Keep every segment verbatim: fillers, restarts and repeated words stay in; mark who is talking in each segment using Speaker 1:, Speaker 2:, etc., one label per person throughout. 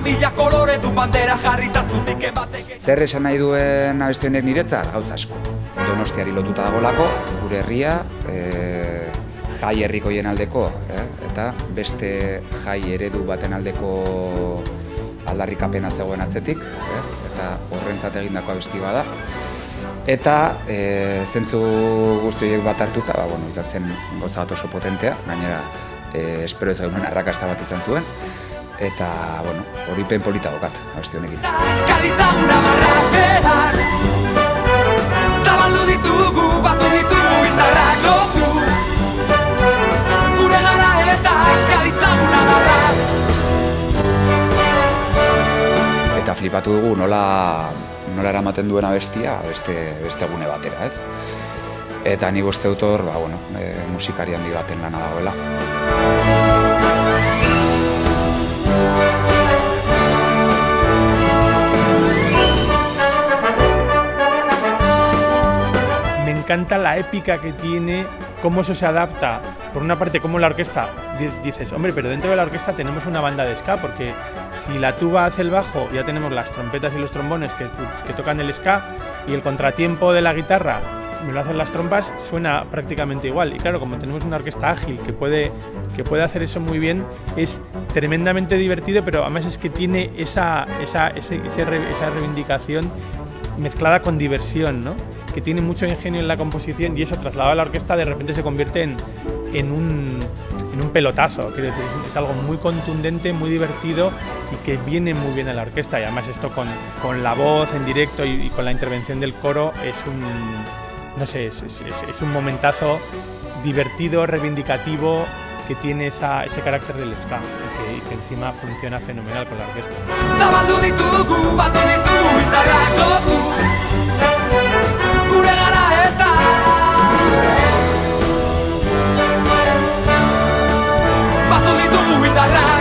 Speaker 1: mila kolore du bandera jarrita zutik batek.
Speaker 2: Zer esan nahi duen abesti honek niretzat? Gauza asko. Donostiari lotuta dagolako, gure herria, e, jai herrikoien aldeko, eh? Eta beste jai eredu baten aldeko aldarrikapena zegoen atzetik, eh? Eta horrentzat egindako abesti bada. Eta e, zentzu guztiek bat hartuta, ba, bueno, izan zen gauza bat oso potentea, gainera e, espero ez genuen arrakasta bat izan zuen. Eta, bueno, hori pen polita dokat, abesti honekin.
Speaker 1: Eskalitzaguna barrakerak, zabaldu ditugu, batu ditugu indarrak lotu. Gure gara eta eskalitzaguna barrak.
Speaker 2: Eta flipatu dugu nola, nola eramaten duen abestia beste, beste gune batera, ez? Eta nik uste dut hor, ba, bueno, e, musikari handi baten lana dagoela.
Speaker 3: Me encanta la épica que tiene, cómo eso se adapta. Por una parte, cómo la orquesta, dices, hombre, pero dentro de la orquesta tenemos una banda de ska, porque si la tuba hace el bajo, ya tenemos las trompetas y los trombones que, que tocan el ska, y el contratiempo de la guitarra me lo hacen las trompas, suena prácticamente igual. Y claro, como tenemos una orquesta ágil que puede, que puede hacer eso muy bien, es tremendamente divertido, pero además es que tiene esa, esa, ese, ese, esa reivindicación mezclada con diversión, ¿no? Que tiene mucho ingenio en la composición, y eso trasladado a la orquesta de repente se convierte en, en, un, en un pelotazo. Quiero decir, es, es algo muy contundente, muy divertido y que viene muy bien a la orquesta. Y además esto con, con la voz en directo y, y con la intervención del coro es un, no sé, es, es, es un momentazo divertido, reivindicativo, que tiene esa, ese carácter del ska, y que, que encima funciona fenomenal con la orquesta.
Speaker 1: Zabaldu ditugu, batu ditugu indarrak lotu. Gure gara eta batu ditugu indarrak.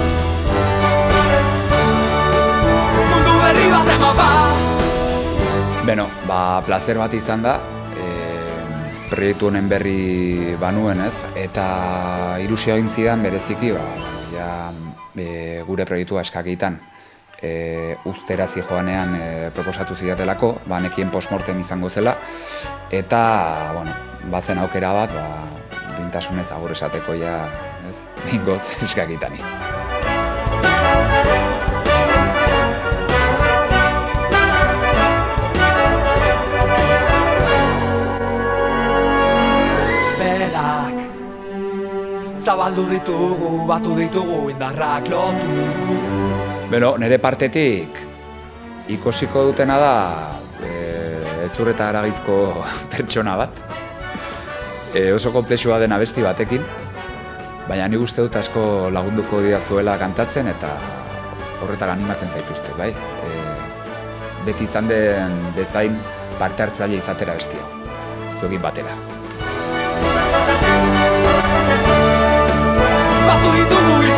Speaker 1: Mundu berri bat ema ba.
Speaker 2: Beno, ba, placer bat izan da. Proiektu honen berri banuen, ez? Eta ilusio egin zidan bereziki, ba, ja, e, gure proiektua eskakitan e, uztera zijoanean e, proposatu zidatelako, ba, nekien postmortem izango zela, eta, bueno, bazen aukera bat, ba, duintasunez agur esateko ja, ez? Bingoz eskakitani.
Speaker 1: Zabaldu ditugu, batu ditugu indarrak lotu.
Speaker 2: Beno, nire partetik ikusiko dutena da e, ezur eta haragizko pertsona bat. E, oso konplexua den abesti batekin, baina nik uste dut asko lagunduko didazuela kantatzen eta horretan animatzen zaituzte, bai? E, beti izan den bezain parte hartzaile izatera bestia, zuekin batera.
Speaker 1: Batu ditugu